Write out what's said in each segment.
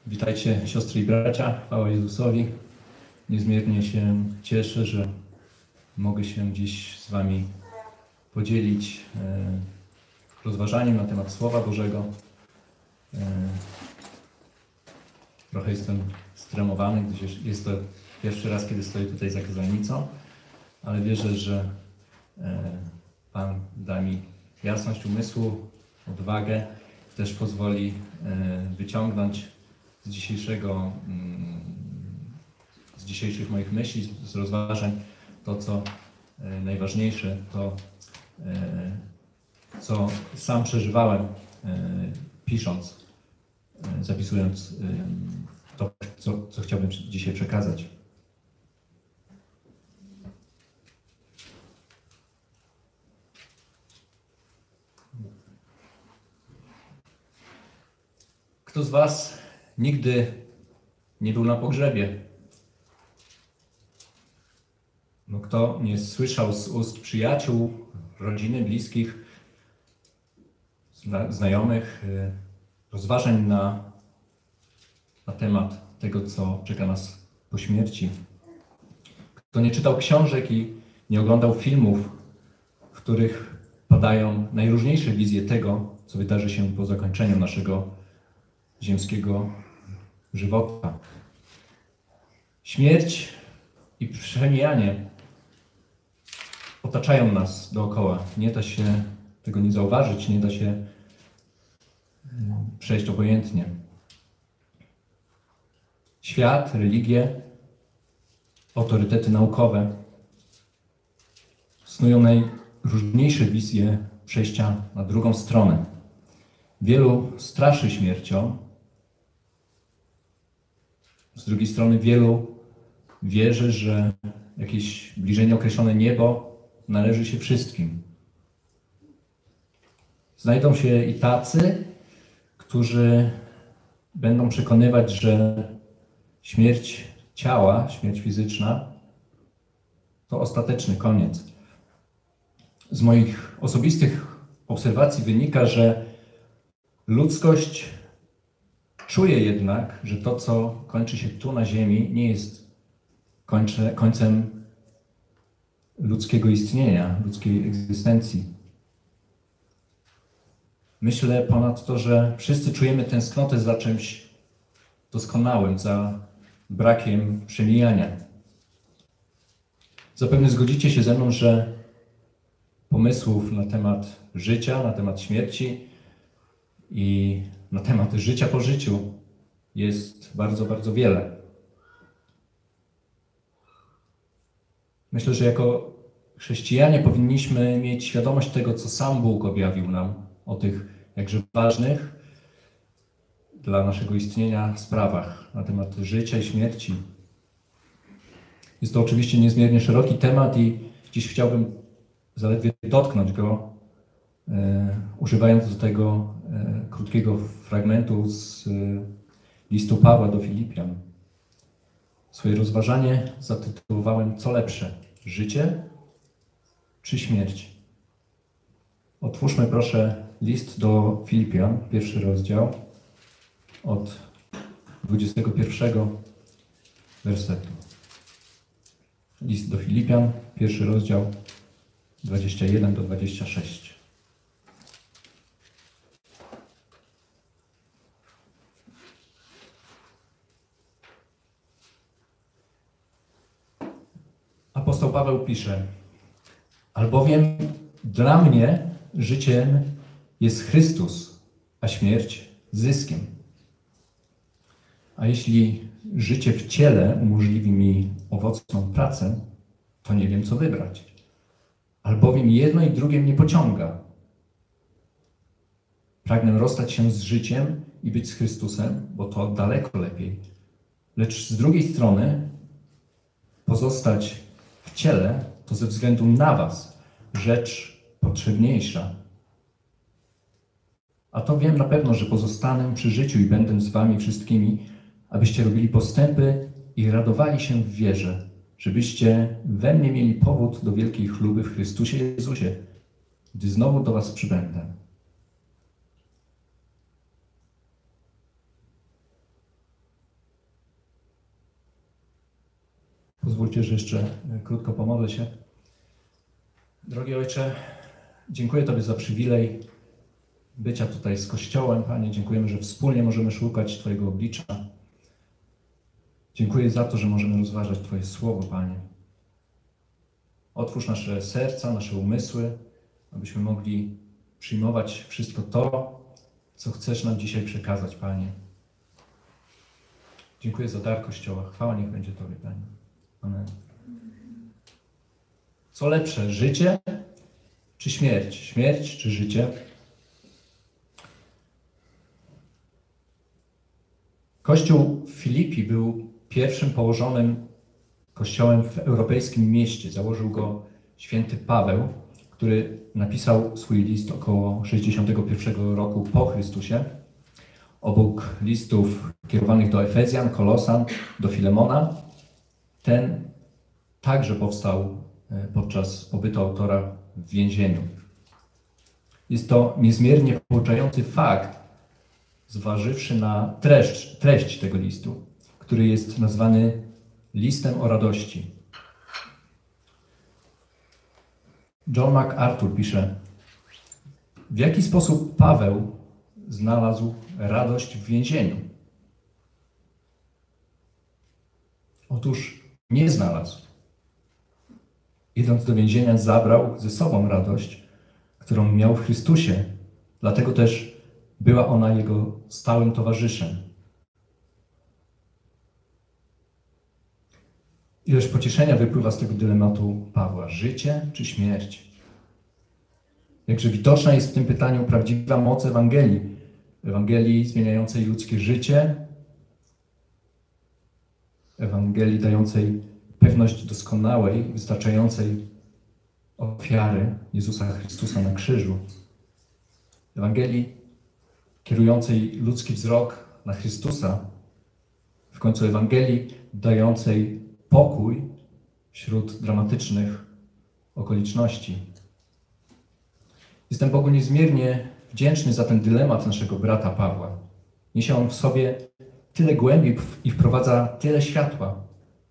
Witajcie siostry i bracia, chwała Jezusowi. Niezmiernie się cieszę, że mogę się dziś z Wami podzielić rozważaniem na temat Słowa Bożego. Trochę jestem stremowany, gdyż jest to pierwszy raz, kiedy stoję tutaj za kazalnicą, ale wierzę, że Pan da mi jasność umysłu, odwagę, też pozwoli wyciągnąć z dzisiejszych moich myśli, z rozważań, to co najważniejsze, to co sam przeżywałem, pisząc, zapisując to, co chciałbym dzisiaj przekazać. Kto z Was nigdy nie był na pogrzebie? No, kto nie słyszał z ust przyjaciół, rodziny, bliskich, znajomych rozważań na temat tego, co czeka nas po śmierci? Kto nie czytał książek i nie oglądał filmów, w których padają najróżniejsze wizje tego, co wydarzy się po zakończeniu naszego ziemskiego żywota? Śmierć i przemijanie otaczają nas dookoła. Nie da się tego nie zauważyć, nie da się przejść obojętnie. Świat, religie, autorytety naukowe snują najróżniejsze wizje przejścia na drugą stronę. Wielu straszy śmiercią, z drugiej strony wielu wierzy, że jakieś bliżej nieokreślone niebo należy się wszystkim. Znajdą się i tacy, którzy będą przekonywać, że śmierć ciała, śmierć fizyczna to ostateczny koniec. Z moich osobistych obserwacji wynika, że ludzkość czuje jednak, że to, co kończy się tu na ziemi, nie jest końcem ludzkiego istnienia, ludzkiej egzystencji. Myślę ponadto, że wszyscy czujemy tęsknotę za czymś doskonałym, za brakiem przemijania. Zapewne zgodzicie się ze mną, że pomysłów na temat życia, na temat śmierci i na temat życia po życiu jest bardzo, bardzo wiele. Myślę, że jako chrześcijanie powinniśmy mieć świadomość tego, co sam Bóg objawił nam o tych jakże ważnych dla naszego istnienia sprawach na temat życia i śmierci. Jest to oczywiście niezmiernie szeroki temat i dziś chciałbym zaledwie dotknąć go, używając do tego krótkiego fragmentu z listu Pawła do Filipian. Swoje rozważanie zatytułowałem: Co lepsze, życie czy śmierć? Otwórzmy proszę list do Filipian, 1 rozdział, od 21 wersetu. List do Filipian, 1 rozdział, 21 do 26. Apostoł Paweł pisze: Albowiem dla mnie życiem jest Chrystus, a śmierć zyskiem. A jeśli życie w ciele umożliwi mi owocną pracę, to nie wiem, co wybrać. Albowiem jedno i drugie mnie pociąga. Pragnę rozstać się z życiem i być z Chrystusem, bo to daleko lepiej. Lecz z drugiej strony pozostać w ciele to ze względu na was rzecz potrzebniejsza. A to wiem na pewno, że pozostanę przy życiu i będę z wami wszystkimi, abyście robili postępy i radowali się w wierze, żebyście we mnie mieli powód do wielkiej chluby w Chrystusie Jezusie, gdy znowu do was przybędę. Pozwólcie, że jeszcze krótko pomodlę się. Drogi Ojcze, dziękuję Tobie za przywilej bycia tutaj z Kościołem, Panie. Dziękujemy, że wspólnie możemy szukać Twojego oblicza. Dziękuję za to, że możemy rozważać Twoje Słowo, Panie. Otwórz nasze serca, nasze umysły, abyśmy mogli przyjmować wszystko to, co chcesz nam dzisiaj przekazać, Panie. Dziękuję za dar Kościoła. Chwała niech będzie Tobie, Panie. Amen. Co lepsze, życie czy śmierć? Śmierć czy życie? Kościół w Filipi był pierwszym położonym kościołem w europejskim mieście. Założył go święty Paweł, który napisał swój list około 61 roku po Chrystusie. Obok listów kierowanych do Efezjan, Kolosan, do Filemona, ten także powstał podczas pobytu autora w więzieniu. Jest to niezmiernie pouczający fakt, zważywszy na treść tego listu, który jest nazwany listem o radości. John MacArthur pisze: w jaki sposób Paweł znalazł radość w więzieniu? Otóż nie znalazł. Idąc do więzienia, zabrał ze sobą radość, którą miał w Chrystusie. Dlatego też była ona jego stałym towarzyszem. Ileż pocieszenia wypływa z tego dylematu Pawła: życie czy śmierć? Jakże widoczna jest w tym pytaniu prawdziwa moc Ewangelii. Ewangelii zmieniającej ludzkie życie, Ewangelii dającej pewność doskonałej, wystarczającej ofiary Jezusa Chrystusa na krzyżu. Ewangelii kierującej ludzki wzrok na Chrystusa. W końcu Ewangelii dającej pokój wśród dramatycznych okoliczności. Jestem Bogu niezmiernie wdzięczny za ten dylemat naszego brata Pawła. Niesie on w sobie tyle głębi i wprowadza tyle światła.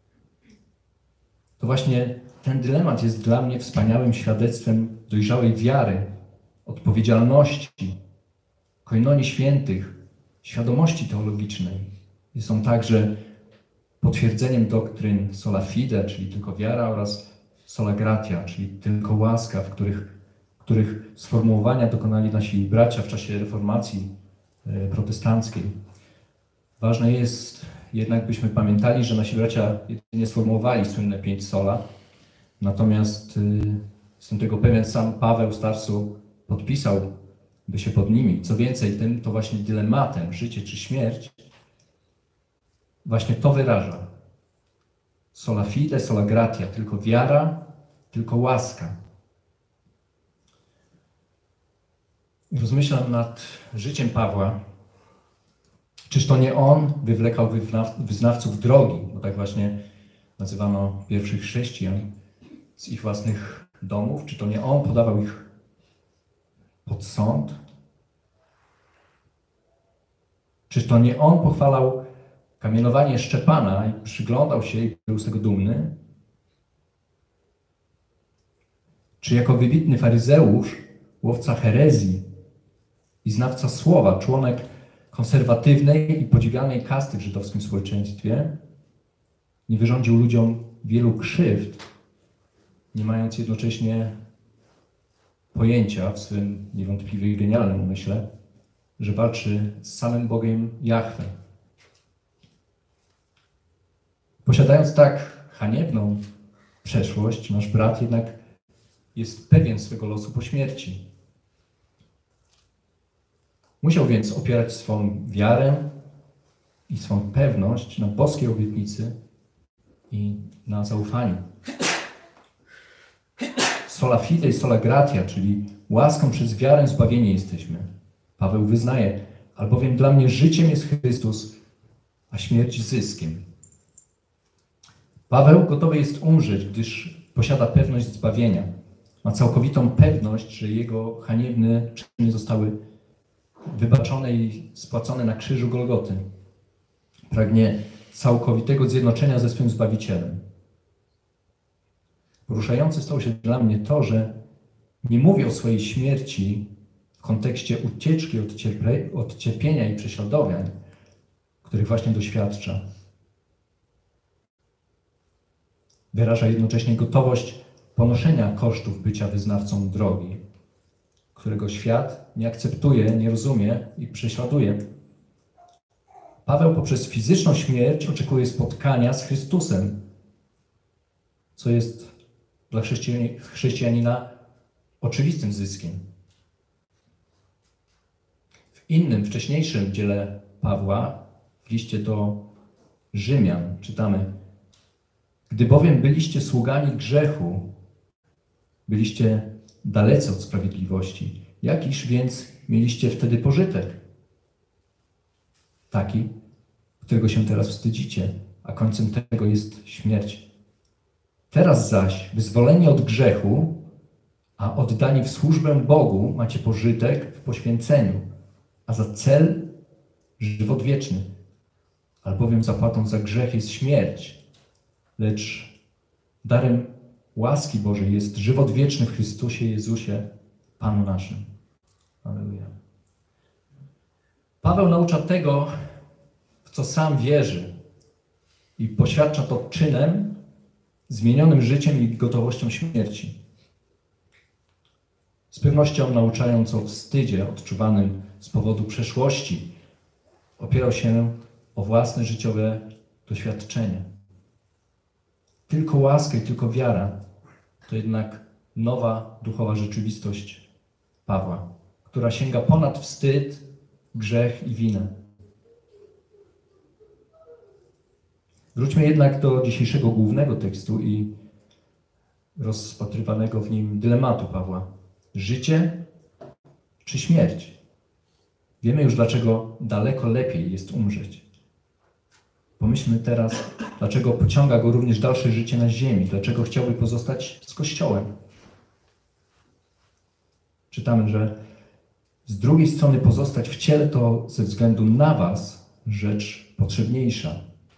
To właśnie ten dylemat jest dla mnie wspaniałym świadectwem dojrzałej wiary, odpowiedzialności, koinonii świętych, świadomości teologicznej. Jest on także potwierdzeniem doktryn sola fide, czyli tylko wiara, oraz sola gratia, czyli tylko łaska, w których sformułowania dokonali nasi bracia w czasie reformacji protestanckiej. Ważne jest jednak, byśmy pamiętali, że nasi bracia nie sformułowali słynne 5 sola, natomiast jestem tego pewien, sam Paweł z Tarsu podpisał by się pod nimi. Co więcej, tym to właśnie dylematem życie czy śmierć właśnie to wyraża. Sola fide, sola gratia, tylko wiara, tylko łaska. Rozmyślam nad życiem Pawła. Czyż to nie on wywlekał wyznawców drogi, bo tak właśnie nazywano pierwszych chrześcijan, z ich własnych domów? Czy to nie on podawał ich pod sąd? Czyż to nie on pochwalał kamienowanie Szczepana i przyglądał się i był z tego dumny? Czy jako wybitny faryzeusz, łowca herezji i znawca słowa, członek konserwatywnej i podziwianej kasty w żydowskim społeczeństwie, nie wyrządził ludziom wielu krzywd, nie mając jednocześnie pojęcia w swym niewątpliwie i genialnym umyśle, że walczy z samym Bogiem Jahwe. Posiadając tak haniebną przeszłość, nasz brat jednak jest pewien swego losu po śmierci. Musiał więc opierać swą wiarę i swą pewność na boskiej obietnicy i na zaufaniu. Sola fide i sola gratia, czyli łaską przez wiarę zbawieni jesteśmy. Paweł wyznaje: albowiem dla mnie życiem jest Chrystus, a śmierć zyskiem. Paweł gotowy jest umrzeć, gdyż posiada pewność zbawienia. Ma całkowitą pewność, że jego haniebne czyny zostały wybaczone i spłacone na krzyżu Golgoty. Pragnie całkowitego zjednoczenia ze swym Zbawicielem. Poruszające stało się dla mnie to, że nie mówię o swojej śmierci w kontekście ucieczki od cierpienia i prześladowań, których właśnie doświadcza. Wyraża jednocześnie gotowość ponoszenia kosztów bycia wyznawcą drogi, którego świat nie akceptuje, nie rozumie i prześladuje. Paweł poprzez fizyczną śmierć oczekuje spotkania z Chrystusem, co jest dla chrześcijanina oczywistym zyskiem. W innym, wcześniejszym dziele Pawła, w liście do Rzymian, czytamy: Gdy bowiem byliście sługami grzechu, byliście dalecy od sprawiedliwości, jakiż więc mieliście wtedy pożytek? Taki, którego się teraz wstydzicie, a końcem tego jest śmierć. Teraz zaś, wyzwoleni od grzechu, a oddani w służbę Bogu, macie pożytek w poświęceniu, a za cel żywot wieczny. Albowiem zapłatą za grzech jest śmierć, lecz darem łaski Bożej jest żywot wieczny w Chrystusie Jezusie, Panu naszym. Alleluja. Paweł naucza tego, w co sam wierzy i poświadcza to czynem, zmienionym życiem i gotowością śmierci. Z pewnością nauczając o wstydzie odczuwanym z powodu przeszłości, opierał się o własne życiowe doświadczenie. Tylko łaska i tylko wiara to jednak nowa duchowa rzeczywistość Pawła, która sięga ponad wstyd, grzech i winę. Wróćmy jednak do dzisiejszego głównego tekstu i rozpatrywanego w nim dylematu Pawła. Życie czy śmierć? Wiemy już, dlaczego daleko lepiej jest umrzeć. Pomyślmy teraz, dlaczego pociąga go również dalsze życie na ziemi, dlaczego chciałby pozostać z Kościołem. Czytamy, że z drugiej strony pozostać w ciele to ze względu na was rzecz potrzebniejsza.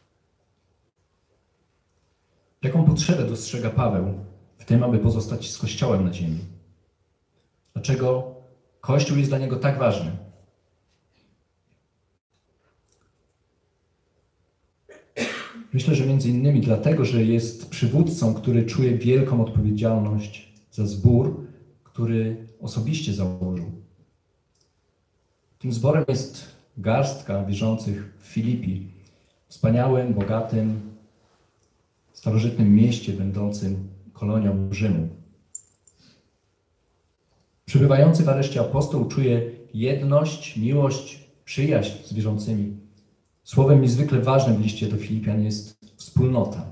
Jaką potrzebę dostrzega Paweł w tym, aby pozostać z Kościołem na ziemi? Dlaczego Kościół jest dla niego tak ważny? Myślę, że między innymi dlatego, że jest przywódcą, który czuje wielką odpowiedzialność za zbór, który osobiście założył. Tym zborem jest garstka wierzących w Filipi, wspaniałym, bogatym, starożytnym mieście będącym kolonią Rzymu. Przybywający w areszcie apostoł czuje jedność, miłość, przyjaźń z wierzącymi. Słowem niezwykle ważnym w liście do Filipian jest wspólnota.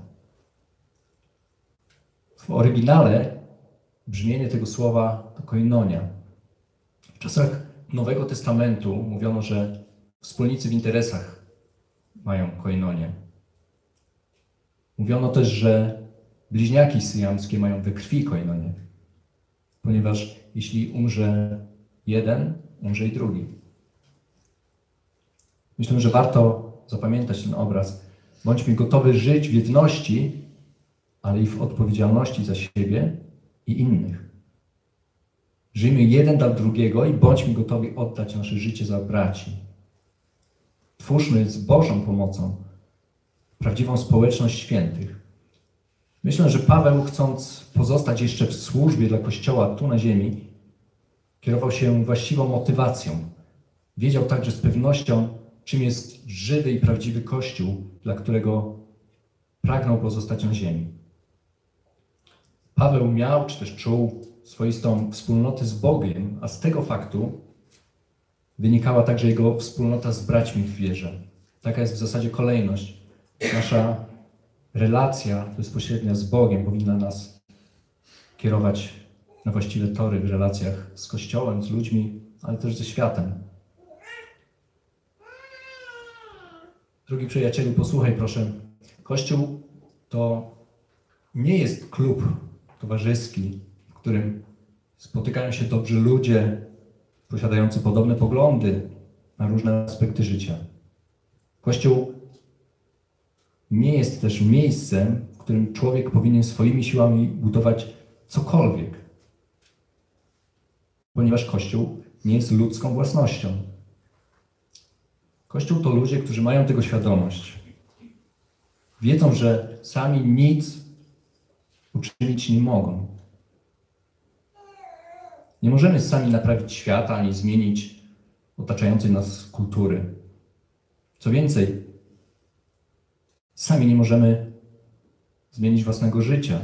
W oryginale brzmienie tego słowa to koinonia. W czasach Nowego Testamentu mówiono, że wspólnicy w interesach mają koinonię. Mówiono też, że bliźniaki syjamskie mają we krwi koinonię, ponieważ jeśli umrze jeden, umrze i drugi. Myślę, że warto zapamiętać ten obraz. Bądźmy gotowi żyć w jedności, ale i w odpowiedzialności za siebie i innych. Żyjmy jeden dla drugiego i bądźmy gotowi oddać nasze życie za braci. Twórzmy z Bożą pomocą prawdziwą społeczność świętych. Myślę, że Paweł, chcąc pozostać jeszcze w służbie dla Kościoła tu na ziemi, kierował się właściwą motywacją. Wiedział także z pewnością, czym jest żywy i prawdziwy Kościół, dla którego pragnął pozostać na ziemi. Paweł miał, czy też czuł swoistą wspólnotę z Bogiem, a z tego faktu wynikała także jego wspólnota z braćmi w wierze. Taka jest w zasadzie kolejność. Nasza relacja bezpośrednia z Bogiem powinna nas kierować na właściwe tory w relacjach z Kościołem, z ludźmi, ale też ze światem. Drogi przyjacielu, posłuchaj proszę. Kościół to nie jest klub towarzyski, w którym spotykają się dobrzy ludzie posiadający podobne poglądy na różne aspekty życia. Kościół nie jest też miejscem, w którym człowiek powinien swoimi siłami budować cokolwiek. Ponieważ Kościół nie jest ludzką własnością. Kościół to ludzie, którzy mają tego świadomość. Wiedzą, że sami nic uczynić nie mogą. Nie możemy sami naprawić świata, ani zmienić otaczającej nas kultury. Co więcej, sami nie możemy zmienić własnego życia.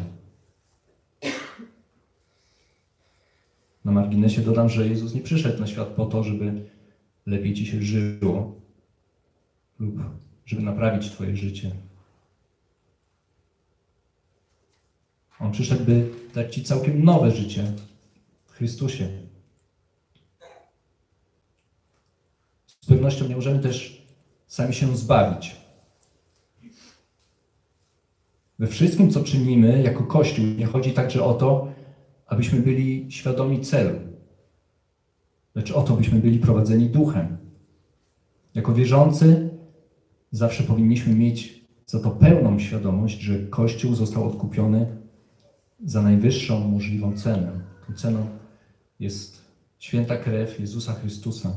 Na marginesie dodam, że Jezus nie przyszedł na świat po to, żeby lepiej ci się żyło lub żeby naprawić twoje życie. On przyszedł, by dać ci całkiem nowe życie w Chrystusie. Z pewnością nie możemy też sami się zbawić. We wszystkim, co czynimy jako Kościół, nie chodzi także o to, abyśmy byli świadomi celu, lecz o to, byśmy byli prowadzeni Duchem. Jako wierzący zawsze powinniśmy mieć za to pełną świadomość, że Kościół został odkupiony za najwyższą możliwą cenę. Tą ceną jest święta krew Jezusa Chrystusa.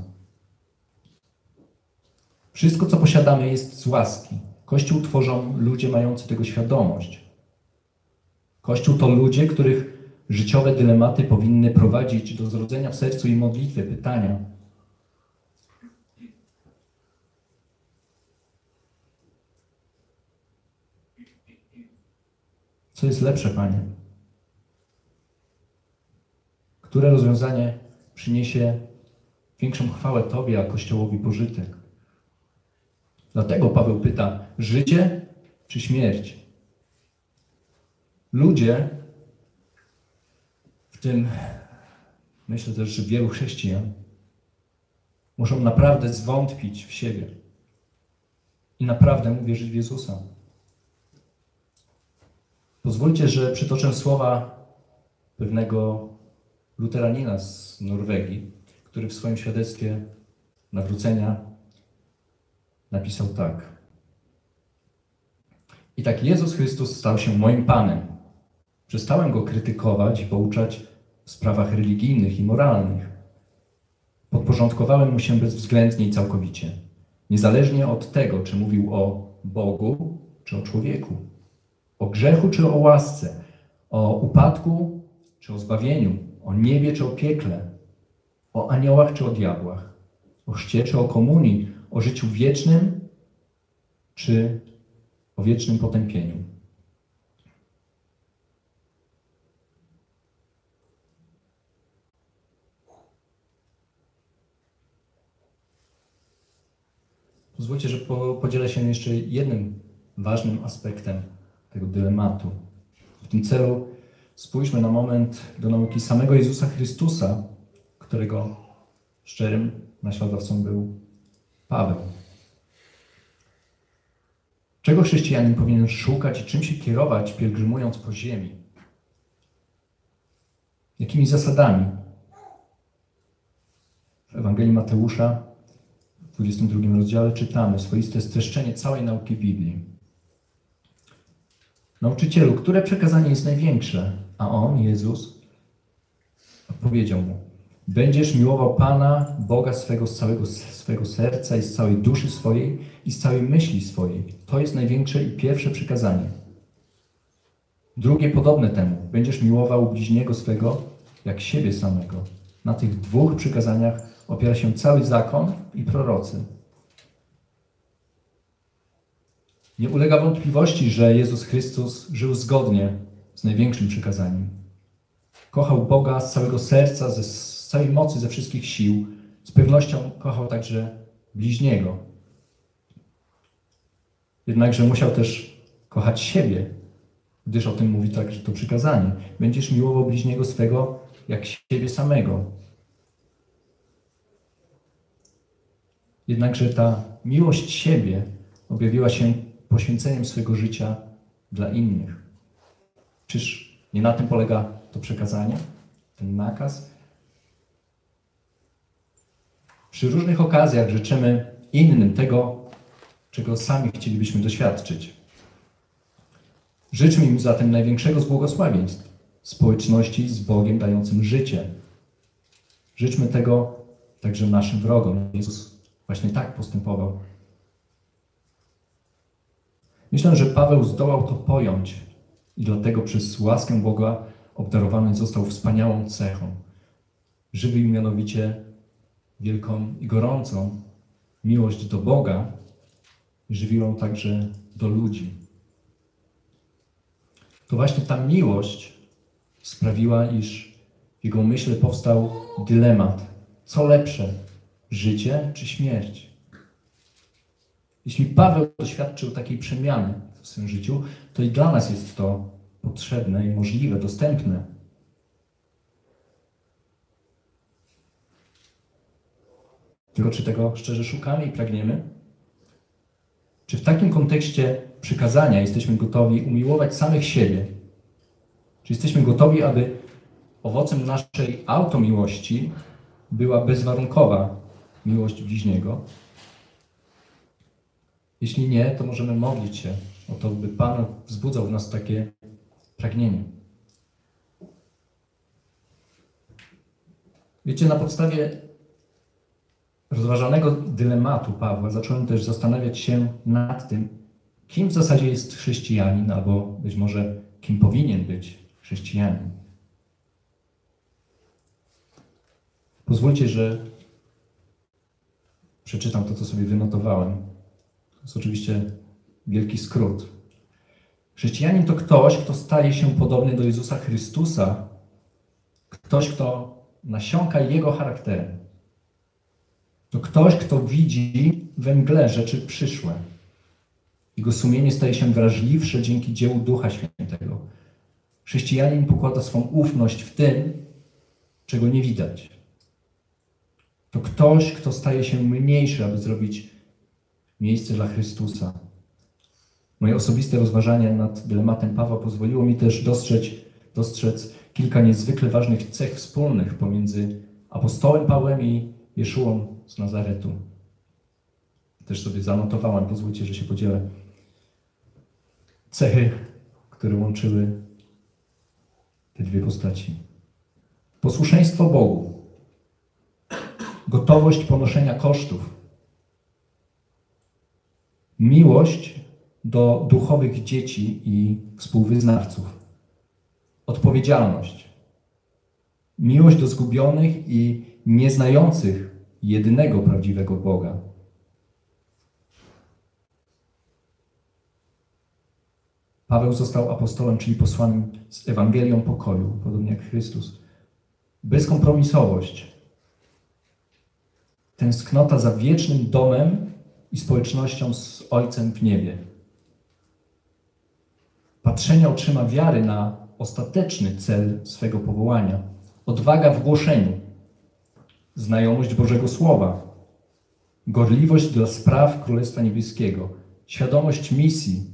Wszystko, co posiadamy, jest z łaski. Kościół tworzą ludzie mający tego świadomość. Kościół to ludzie, których życiowe dylematy powinny prowadzić do zrodzenia w sercu i modlitwy pytania: co jest lepsze, Panie? Które rozwiązanie przyniesie większą chwałę Tobie, a Kościołowi pożytek? Dlatego Paweł pyta: życie czy śmierć? Ludzie, w tym myślę też, że wielu chrześcijan, muszą naprawdę zwątpić w siebie i naprawdę uwierzyć w Jezusa. Pozwólcie, że przytoczę słowa pewnego luteranina z Norwegii, który w swoim świadectwie nawrócenia napisał tak: i tak Jezus Chrystus stał się moim Panem. Przestałem Go krytykować i pouczać w sprawach religijnych i moralnych. Podporządkowałem Mu się bezwzględnie i całkowicie, niezależnie od tego, czy mówił o Bogu, czy o człowieku, o grzechu, czy o łasce, o upadku, czy o zbawieniu, o niebie, czy o piekle, o aniołach, czy o diabłach, o chrzcie, czy o komunii, o życiu wiecznym, czy o wiecznym potępieniu. Pozwólcie, że podzielę się jeszcze jednym ważnym aspektem tego dylematu. W tym celu spójrzmy na moment do nauki samego Jezusa Chrystusa, którego szczerym naśladowcą był Paweł. Czego chrześcijanin powinien szukać i czym się kierować, pielgrzymując po ziemi? Jakimi zasadami? W Ewangelii Mateusza w 22 rozdziale czytamy swoiste streszczenie całej nauki Biblii. Nauczycielu, które przekazanie jest największe? A on, Jezus, odpowiedział mu: będziesz miłował Pana, Boga swego z całego swego serca i z całej duszy swojej i z całej myśli swojej. To jest największe i pierwsze przykazanie. Drugie podobne temu: będziesz miłował bliźniego swego jak siebie samego. Na tych dwóch przykazaniach opiera się cały zakon i prorocy. Nie ulega wątpliwości, że Jezus Chrystus żył zgodnie z największym przykazaniem. Kochał Boga z całego serca, z całej mocy, ze wszystkich sił. Z pewnością kochał także bliźniego. Jednakże musiał też kochać siebie, gdyż o tym mówi także to przykazanie. Będziesz miłował bliźniego swego jak siebie samego. Jednakże ta miłość siebie objawiła się poświęceniem swego życia dla innych. Czyż nie na tym polega to przekazanie, ten nakaz? Przy różnych okazjach życzymy innym tego, czego sami chcielibyśmy doświadczyć. Życzmy im zatem największego z błogosławieństw, społeczności z Bogiem dającym życie. Życzmy tego także naszym wrogom. Jezus właśnie tak postępował. Myślę, że Paweł zdołał to pojąć i dlatego przez łaskę Boga obdarowany został wspaniałą cechą. Żywił mianowicie wielką i gorącą miłość do Boga i żywił ją także do ludzi. To właśnie ta miłość sprawiła, iż w jego myśle powstał dylemat. Co lepsze, życie czy śmierć? Jeśli Paweł doświadczył takiej przemiany w swoim życiu, to i dla nas jest to potrzebne i możliwe, dostępne. Tylko czy tego szczerze szukamy i pragniemy? Czy w takim kontekście przykazania jesteśmy gotowi umiłować samych siebie? Czy jesteśmy gotowi, aby owocem naszej automiłości była bezwarunkowa miłość bliźniego? Jeśli nie, to możemy modlić się o to, by Pan wzbudzał w nas takie pragnienie. Wiecie, na podstawie rozważanego dylematu Pawła zacząłem też zastanawiać się nad tym, kim w zasadzie jest chrześcijanin, albo być może kim powinien być chrześcijanin. Pozwólcie, że przeczytam to, co sobie wynotowałem. To jest oczywiście wielki skrót. Chrześcijanin to ktoś, kto staje się podobny do Jezusa Chrystusa. Ktoś, kto nasiąka Jego charakterem. To ktoś, kto widzi we mgle rzeczy przyszłe. Jego sumienie staje się wrażliwsze dzięki dziełu Ducha Świętego. Chrześcijanin pokłada swą ufność w tym, czego nie widać. To ktoś, kto staje się mniejszy, aby zrobić miejsce dla Chrystusa. Moje osobiste rozważanie nad dylematem Pawła pozwoliło mi też dostrzec kilka niezwykle ważnych cech wspólnych pomiędzy apostołem Pawłem i Jeszułą z Nazaretu. Też sobie zanotowałem, pozwólcie, że się podzielę. Cechy, które łączyły te dwie postaci. Posłuszeństwo Bogu. Gotowość ponoszenia kosztów. Miłość do duchowych dzieci i współwyznawców. Odpowiedzialność. Miłość do zgubionych i nieznających jedynego prawdziwego Boga. Paweł został apostołem, czyli posłanym z Ewangelią pokoju, podobnie jak Chrystus. Bezkompromisowość. Tęsknota za wiecznym domem i społecznością z Ojcem w niebie. Patrzenie oczyma wiary na ostateczny cel swego powołania. Odwaga w głoszeniu. Znajomość Bożego Słowa. Gorliwość dla spraw Królestwa Niebieskiego. Świadomość misji.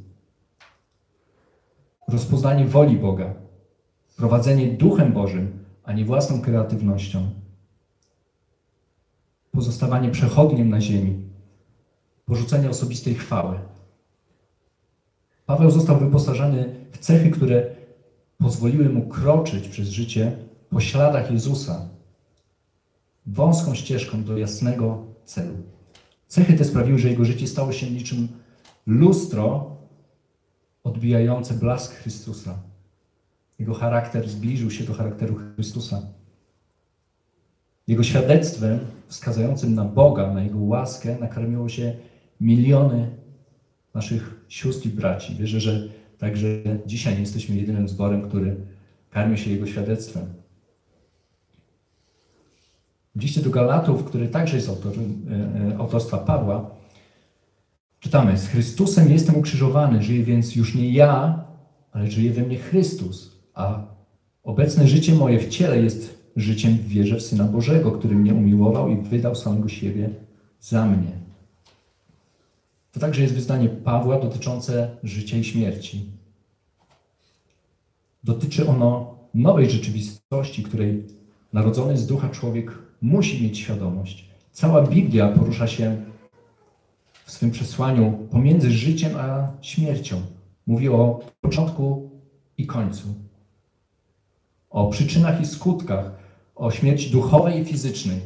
Rozpoznanie woli Boga. Prowadzenie Duchem Bożym, a nie własną kreatywnością. Pozostawanie przechodniem na ziemi. Porzucenie osobistej chwały. Paweł został wyposażony w cechy, które pozwoliły mu kroczyć przez życie po śladach Jezusa, wąską ścieżką do jasnego celu. Cechy te sprawiły, że jego życie stało się niczym lustro odbijające blask Chrystusa. Jego charakter zbliżył się do charakteru Chrystusa. Jego świadectwem wskazującym na Boga, na Jego łaskę nakarmiło się miliony naszych sióstr i braci. Wierzę, że także dzisiaj nie jesteśmy jedynym zborem, który karmi się Jego świadectwem. W liście do Galatów, który także jest autorstwa Pawła, czytamy: z Chrystusem jestem ukrzyżowany, żyję więc już nie ja, ale żyje we mnie Chrystus, a obecne życie moje w ciele jest życiem w wierze w Syna Bożego, który mnie umiłował i wydał samego siebie za mnie. To także jest wyznanie Pawła dotyczące życia i śmierci. Dotyczy ono nowej rzeczywistości, której narodzony z ducha człowiek musi mieć świadomość. Cała Biblia porusza się w swym przesłaniu pomiędzy życiem a śmiercią, Mówi o początku i końcu, o przyczynach i skutkach, o śmierci duchowej i fizycznej.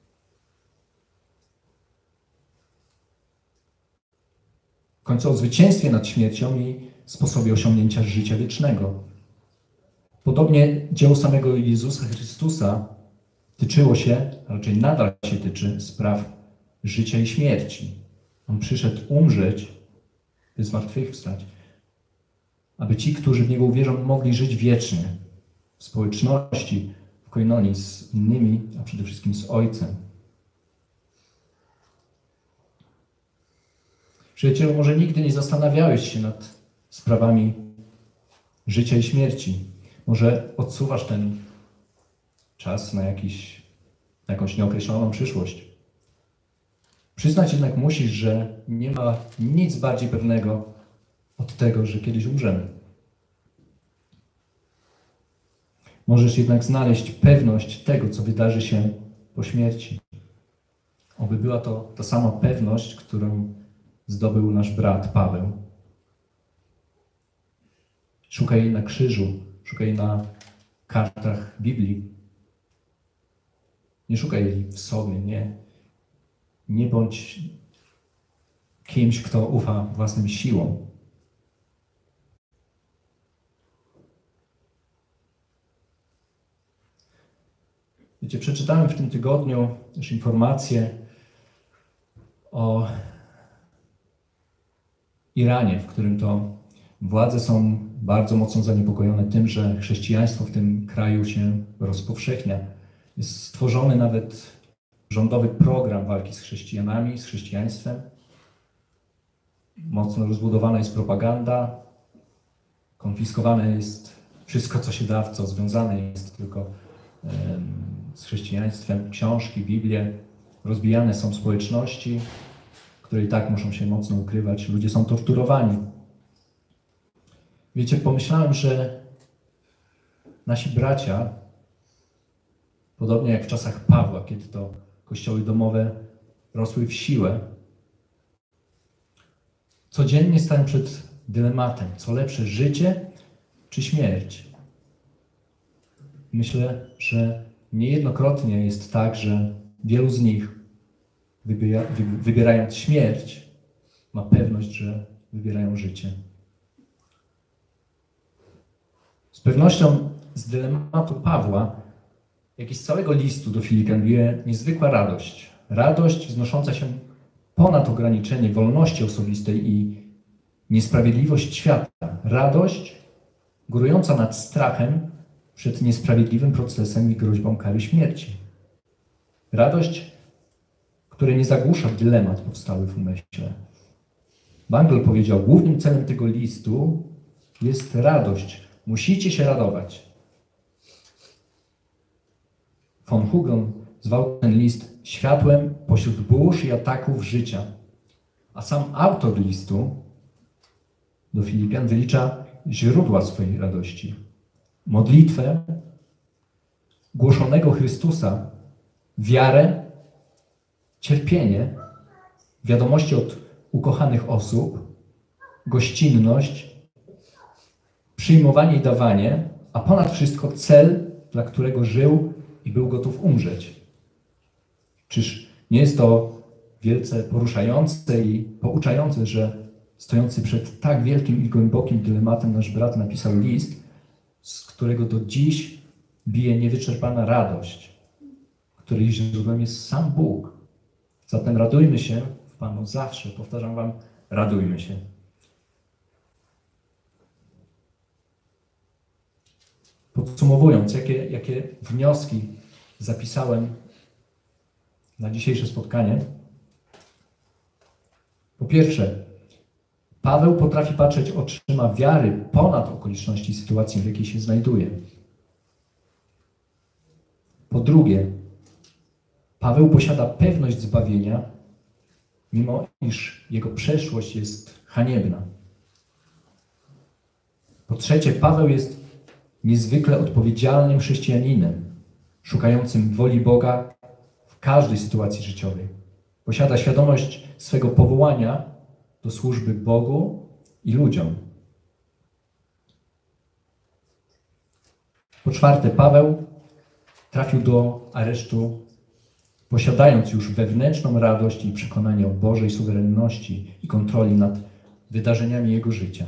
W końcu o zwycięstwie nad śmiercią i sposobie osiągnięcia życia wiecznego. Podobnie dzieło samego Jezusa Chrystusa tyczyło się, a raczej nadal się tyczy spraw życia i śmierci. On przyszedł umrzeć, by zmartwychwstać, aby ci, którzy w Niego uwierzą, mogli żyć wiecznie w społeczności, w koinonii z innymi, a przede wszystkim z Ojcem. Przyjacielu, może nigdy nie zastanawiałeś się nad sprawami życia i śmierci. Może odsuwasz ten czas na jakąś nieokreśloną przyszłość. Przyznać jednak musisz, że nie ma nic bardziej pewnego od tego, że kiedyś umrzemy. Możesz jednak znaleźć pewność tego, co wydarzy się po śmierci. Oby była to ta sama pewność, którą zdobył nasz brat Paweł. Szukaj jej na krzyżu, szukaj jej na kartach Biblii. Nie szukaj jej w sobie, nie bądź kimś, kto ufa własnym siłom. Wiecie, przeczytałem w tym tygodniu też informacje o Iranie, w którym to władze są bardzo mocno zaniepokojone tym, że chrześcijaństwo w tym kraju się rozpowszechnia. Jest stworzony nawet rządowy program walki z chrześcijanami, z chrześcijaństwem. Mocno rozbudowana jest propaganda, konfiskowane jest wszystko, co się da, w co związane jest tylko z chrześcijaństwem, książki, Biblie. Rozbijane są społeczności, które i tak muszą się mocno ukrywać. Ludzie są torturowani. Wiecie, pomyślałem, że nasi bracia, podobnie jak w czasach Pawła, kiedy to kościoły domowe rosły w siłę, codziennie stają przed dylematem, co lepsze, życie czy śmierć. Myślę, że niejednokrotnie jest tak, że wielu z nich, wybierając śmierć, ma pewność, że wybierają życie. Z pewnością z dylematu Pawła, jak i z całego listu do Filipian, bije niezwykła radość. Radość wznosząca się ponad ograniczenie wolności osobistej i niesprawiedliwość świata. Radość górująca nad strachem przed niesprawiedliwym procesem i groźbą kary śmierci. Radość, która nie zagłusza dylemat powstały w umyśle. Wangel powiedział, głównym celem tego listu jest radość. Musicie się radować. Von Hugel zwał ten list światłem pośród burz i ataków życia. A sam autor listu do Filipian wylicza źródła swojej radości. Modlitwę, głoszonego Chrystusa, wiarę, cierpienie, wiadomości od ukochanych osób, gościnność, przyjmowanie i dawanie, a ponad wszystko cel, dla którego żył i był gotów umrzeć. Czyż nie jest to wielce poruszające i pouczające, że stojący przed tak wielkim i głębokim dylematem nasz brat napisał list, z którego do dziś bije niewyczerpana radość, której źródłem jest sam Bóg. Zatem radujmy się w Panu zawsze. Powtarzam wam, radujmy się. Podsumowując, jakie wnioski zapisałem na dzisiejsze spotkanie. Po pierwsze, Paweł potrafi patrzeć oczyma wiary ponad okoliczności i sytuacji, w jakiej się znajduje. Po drugie, Paweł posiada pewność zbawienia, mimo iż jego przeszłość jest haniebna. Po trzecie, Paweł jest niezwykle odpowiedzialnym chrześcijaninem, szukającym woli Boga w każdej sytuacji życiowej. Posiada świadomość swego powołania do służby Bogu i ludziom. Po czwarte, Paweł trafił do aresztu, posiadając już wewnętrzną radość i przekonanie o Bożej suwerenności i kontroli nad wydarzeniami jego życia.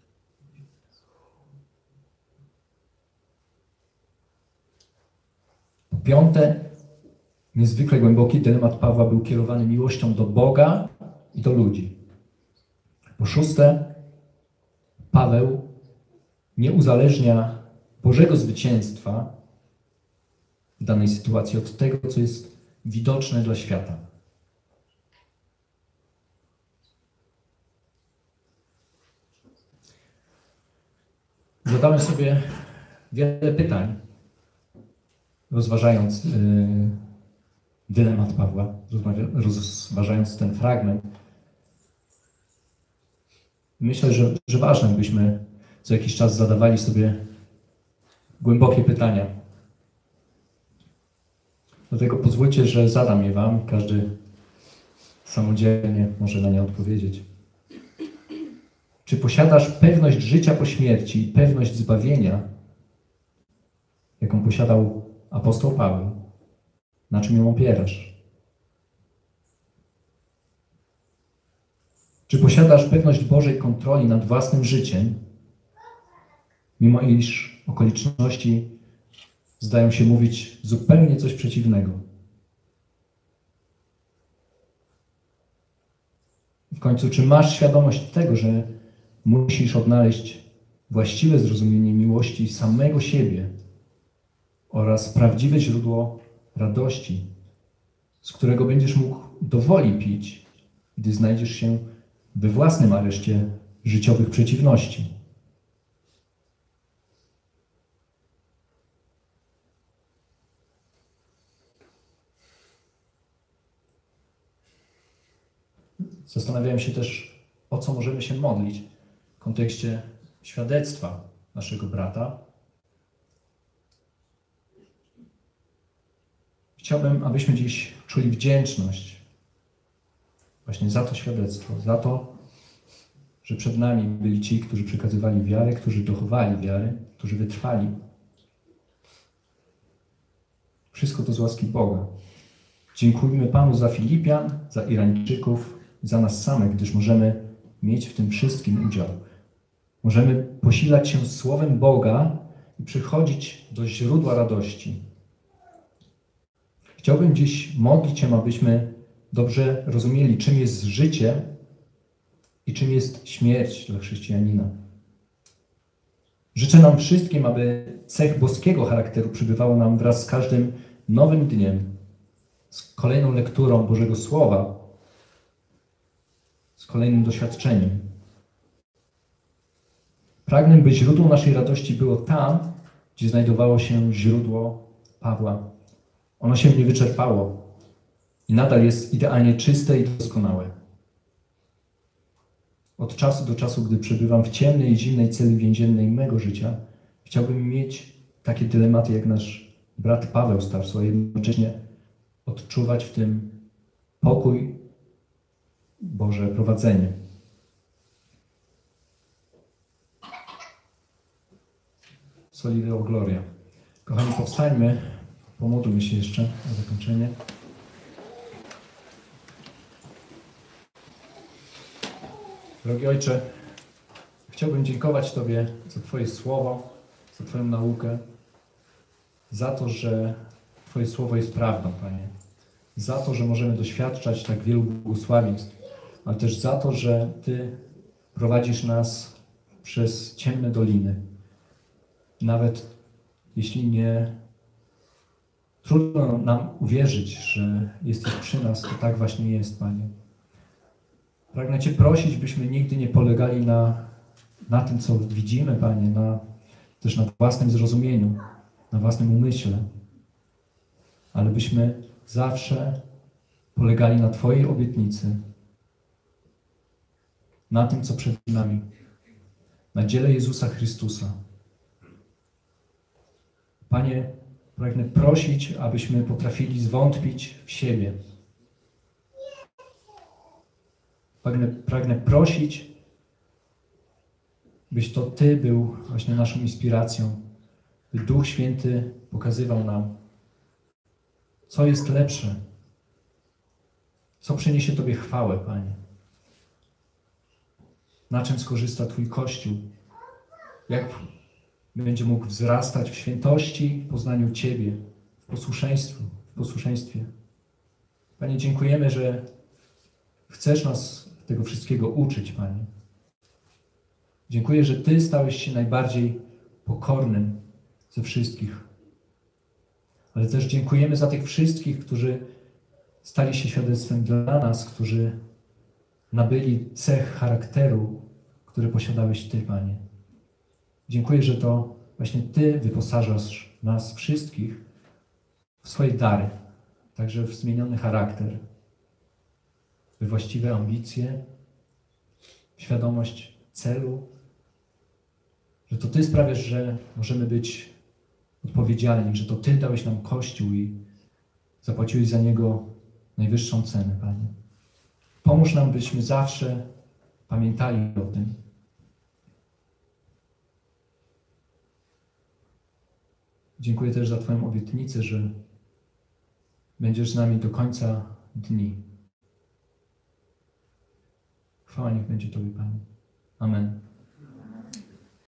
Po piąte, niezwykle głęboki dylemat Pawła był kierowany miłością do Boga i do ludzi. Po szóste, Paweł nie uzależnia Bożego zwycięstwa w danej sytuacji od tego, co jest widoczne dla świata. Zadałem sobie wiele pytań, rozważając dylemat Pawła, rozważając ten fragment. Myślę, że ważne, byśmy co jakiś czas zadawali sobie głębokie pytania. Dlatego pozwólcie, że zadam je wam. Każdy samodzielnie może na nie odpowiedzieć. Czy posiadasz pewność życia po śmierci i pewność zbawienia, jaką posiadał apostoł Paweł? Na czym ją opierasz? Czy posiadasz pewność Bożej kontroli nad własnym życiem, mimo iż okoliczności zdają się mówić zupełnie coś przeciwnego? W końcu, czy masz świadomość tego, że musisz odnaleźć właściwe zrozumienie miłości samego siebie oraz prawdziwe źródło radości, z którego będziesz mógł dowoli pić, gdy znajdziesz się we własnym areszcie życiowych przeciwności? Zastanawiałem się też, o co możemy się modlić w kontekście świadectwa naszego brata. Chciałbym, abyśmy dziś czuli wdzięczność właśnie za to świadectwo, za to, że przed nami byli ci, którzy przekazywali wiarę, którzy dochowali wiary, którzy wytrwali. Wszystko to z łaski Boga. Dziękujmy Panu za Filipian, za Irańczyków, za nas samych, gdyż możemy mieć w tym wszystkim udział. Możemy posilać się Słowem Boga i przychodzić do źródła radości. Chciałbym dziś modlić się, abyśmy dobrze rozumieli, czym jest życie i czym jest śmierć dla chrześcijanina. Życzę nam wszystkim, aby cech boskiego charakteru przybywało nam wraz z każdym nowym dniem, z kolejną lekturą Bożego Słowa, z kolejnym doświadczeniem. Pragnę, by źródło naszej radości było tam, gdzie znajdowało się źródło Pawła. Ono się nie wyczerpało i nadal jest idealnie czyste i doskonałe. Od czasu do czasu, gdy przebywam w ciemnej i zimnej celi więziennej mego życia, chciałbym mieć takie dylematy jak nasz brat Paweł z Tarsu, a jednocześnie odczuwać w tym pokój, Boże prowadzenie. Soli Deo Gloria. Kochani, powstańmy, pomódlmy się jeszcze na zakończenie. Drogi Ojcze, chciałbym dziękować Tobie za Twoje słowo, za Twoją naukę, za to, że Twoje słowo jest prawdą, Panie. Za to, że możemy doświadczać tak wielu błogosławieństw, ale też za to, że Ty prowadzisz nas przez ciemne doliny. Nawet jeśli nie trudno nam uwierzyć, że jesteś przy nas, to tak właśnie jest, Panie. Pragnę Cię prosić, byśmy nigdy nie polegali na tym, co widzimy, Panie, też na własnym zrozumieniu, na własnym umyśle, ale byśmy zawsze polegali na Twojej obietnicy, na tym, co przed nami, na dziele Jezusa Chrystusa. Panie, pragnę prosić, abyśmy potrafili zwątpić w siebie. Pragnę prosić, byś to Ty był właśnie naszą inspiracją, by Duch Święty pokazywał nam, co jest lepsze, co przyniesie Tobie chwałę, Panie. Na czym skorzysta Twój Kościół, jak będzie mógł wzrastać w świętości, w poznaniu Ciebie, w posłuszeństwie. Panie, dziękujemy, że chcesz nas tego wszystkiego uczyć, Panie. Dziękuję, że Ty stałeś się najbardziej pokornym ze wszystkich. Ale też dziękujemy za tych wszystkich, którzy stali się świadectwem dla nas, którzy nabyli cech charakteru, który posiadałeś Ty, Panie. Dziękuję, że to właśnie Ty wyposażasz nas wszystkich w swoje dary, także w zmieniony charakter, we właściwe ambicje, świadomość celu, że to Ty sprawiasz, że możemy być odpowiedzialni, że to Ty dałeś nam Kościół i zapłaciłeś za niego najwyższą cenę, Panie. Pomóż nam, byśmy zawsze pamiętali o tym. Dziękuję też za Twoją obietnicę, że będziesz z nami do końca dni. Chwała niech będzie Tobie, Panie. Amen.